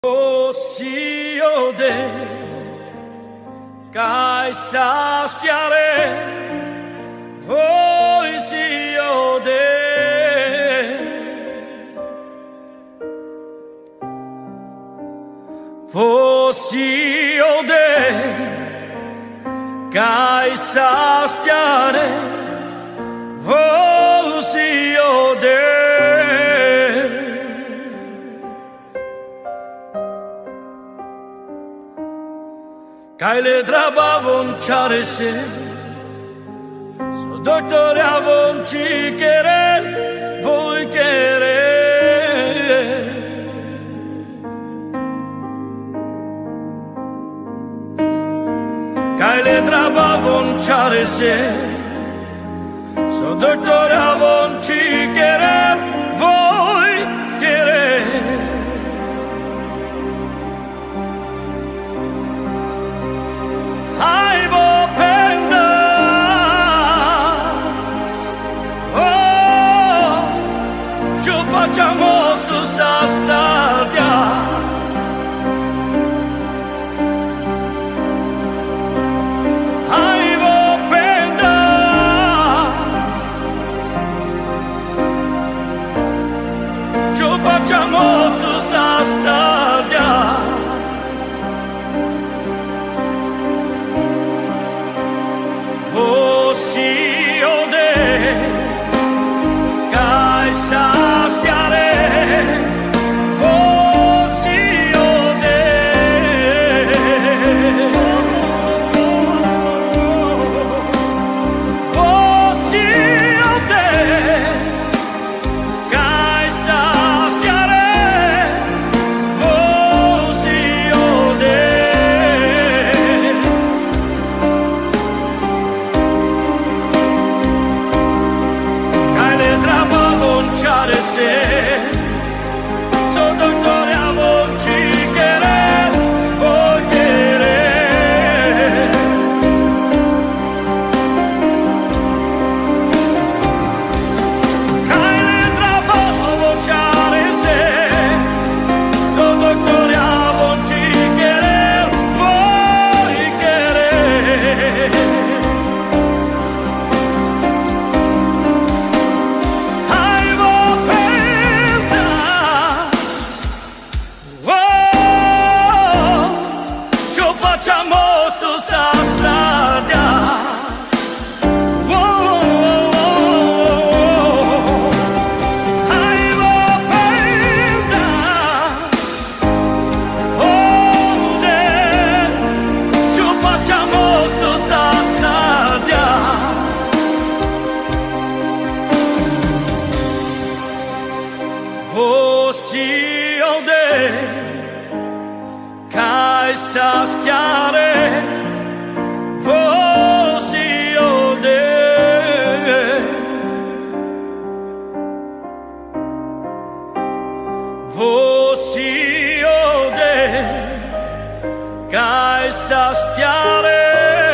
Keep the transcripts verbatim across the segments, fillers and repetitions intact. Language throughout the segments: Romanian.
Osiode, kai sastiare, Osiode, Osiode, kai sastiare, Osiode. Kai le trabavon ciare se So dottore avon ci querer Voi querer Kai le trabavon ciare se So dottore avon ci querer Voi querer Hai vo pendas Oh Ciò facciamo stu sa stadia Hai vo pendas Ciò facciamo stu sa stadia Osiode, kai sastiare, Osiode, Osiode, kai sastiare, Osiode. So dottore avon ci querer Voi querer Kai le trabavon ciare se So dottore avon ci querer Voi querer Osiode, kai sastiare, Osiode, Osiode, kai sastiare,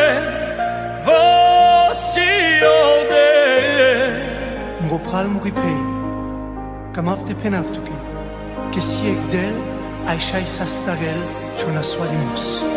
Osiode. Ngopral muripei. Kamafte penaftuki, que si egdel, aishai sastarel, chona swalimus.